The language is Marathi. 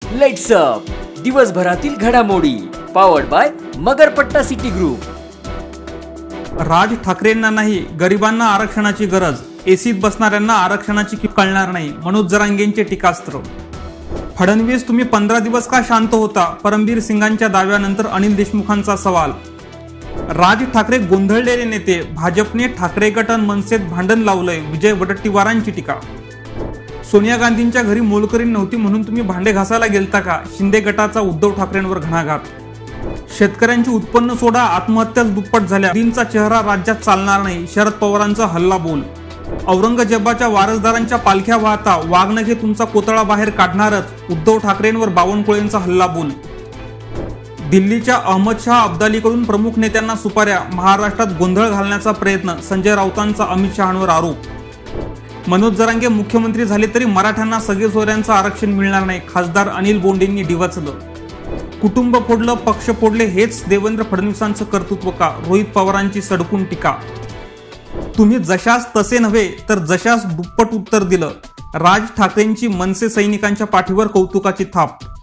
लाईट्स अप दिवसभरातील घडामोडी powered by Magarpatta city group. Raj ठाकरेंना नाही, गरिबांना आरक्षणाची गरज, एसीत बसणाऱ्यांना आरक्षणाची कळणार नाही, मनोज जरांगेंचे टीकास्त्र। फडणवीस तुम्ही 15 दिवस का शांत होता? परमबीर सिंगांच्या दाव्यानंतर अनिल देशमुखांचा सवाल। राज ठाकरे गोंधळलेले नेते, भाजपने ठाकरे गट आणि मनसेत भांडण लावलंय, विजय वडेट्टीवारांची टीका। सोनिया गांधींच्या घरी मोलकरीण नव्हती म्हणून तुम्ही भांडे घासायला गेलता का? शिंदे गटाचा उद्धव ठाकरेंवर घणाघात। शेतकऱ्यांची उत्पन्न सोडा, आत्महत्याच दुप्पट झाल्या, मोदींचा चेहरा राज्यात चालणार नाही, शरद पवारांचा हल्ला बोल। औरंगजेबाच्या वारसदारांच्या पालख्या वाहता, वाघनखे तुमचा कोतळा बाहेर काढणारच, उद्धव ठाकरेंवर बावनकुळेंचा हल्ला बोल। दिल्लीच्या अहमद शाह अब्दालीकडून प्रमुख नेत्यांना सुपाऱ्या, महाराष्ट्रात गोंधळ घालण्याचा प्रयत्न, संजय राऊतांचा अमित शहांवर आरोप। मनोज जरांगे मुख्यमंत्री झाले तरी मराठ्यांना सगळे सोयऱ्यांचं आरक्षण मिळणार नाही, खासदार अनिल बोंडेंनी डिवचलं। कुटुंब फोडलं, पक्ष फोडले, हेच देवेंद्र फडणवीसांचं कर्तृत्व का? रोहित पवारांची सडकून टीका। तुम्ही जशास तसे नव्हे तर जशास दुप्पट उत्तर दिलं, राज ठाकरेंची मनसे सैनिकांच्या पाठीवर कौतुकाची थाप।